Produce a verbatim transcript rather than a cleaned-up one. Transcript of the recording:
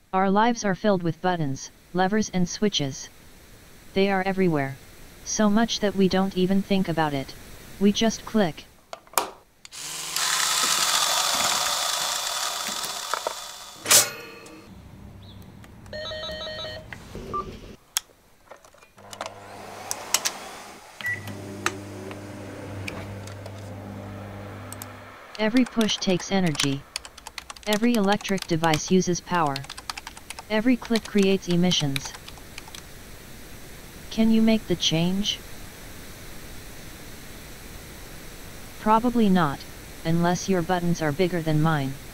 Our lives are filled with buttons, levers and switches. They are everywhere. So much that we don't even think about it. We just click. Every push takes energy. Every electric device uses power. Every click creates emissions. Can you make the change? Probably not, unless your buttons are bigger than mine.